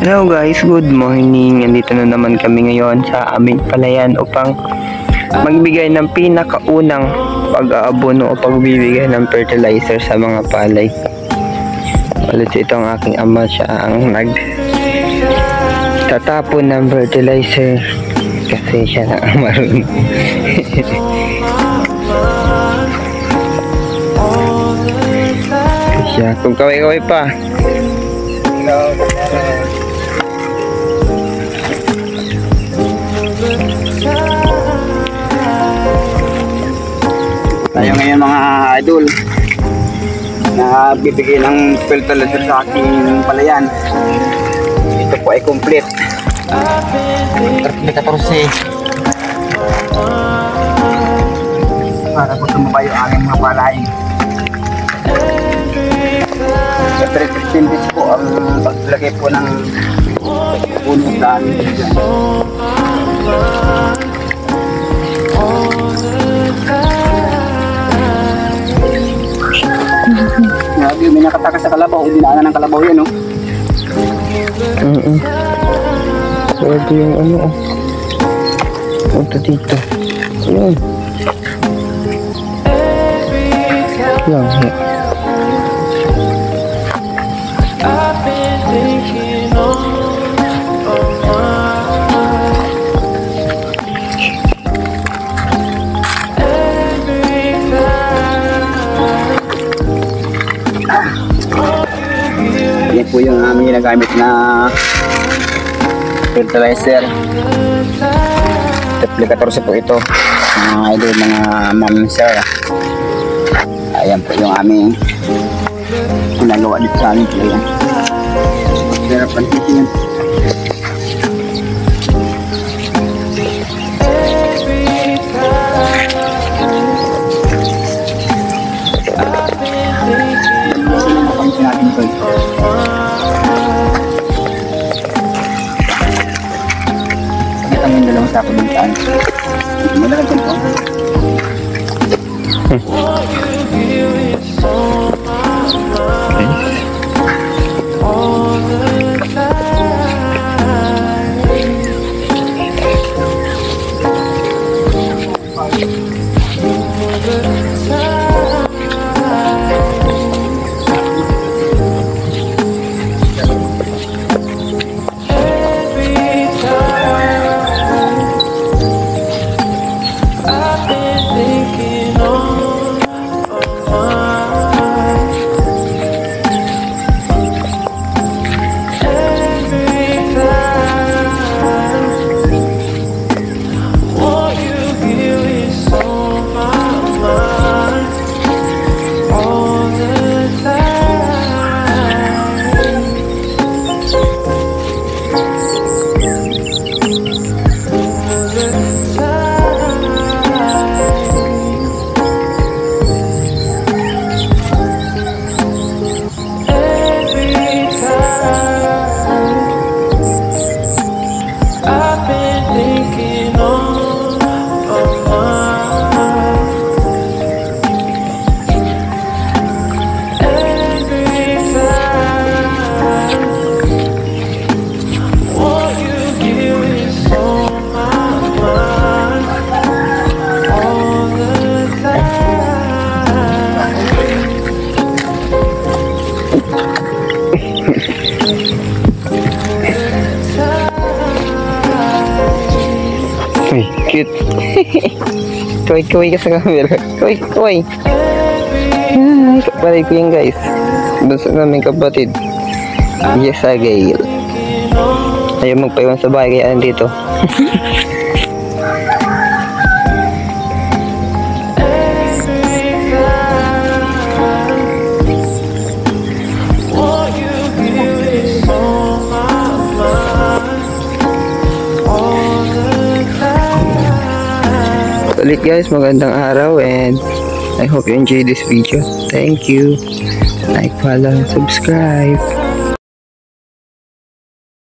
Hello guys, good morning. Andito na naman kami ngayon sa aming palayan upang magbigay ng pinakaunang pag-aabono o pagbibigay ng fertilizer sa mga palay. Ulit ito ang aking ama, siya ang nagtatapon ng fertilizer kasi siya na ang marunong. Siya, kung kaway-kaway pa. Tayo ngayon mga idol na bibigay ng fertilizer sa aking palayan. Ito po ay complete 14 para po tumabay yung aming mga palay. 15 days po ang paglagay po ng puno sa aming palayan. Grabe, may nakatakas sa kalabaw. Dinaanan ng kalabaw yan, no? Pwede yung ano, punta dito. Ayun. Lang, yan po yung aming ginagamit na fertilizer. Triple 14 po ito, mga idol, mga ma'am sir. Ayan po yung aming ginagawa dito sa aming palayan. Pero pantisin yan. Kita mo yung dalawang sako ng taan. Malagyan po. uy, cute. Kaway-kaway ka sa camera. Kaway-kaway. Kapalay ko yan guys. Bunso namin kapatid. Yes, Gail. Ayaw magpaiwan sa bahay kaya andito. Ulit guys, magandang araw and I hope you enjoy this video. Thank you. Like, follow, and subscribe.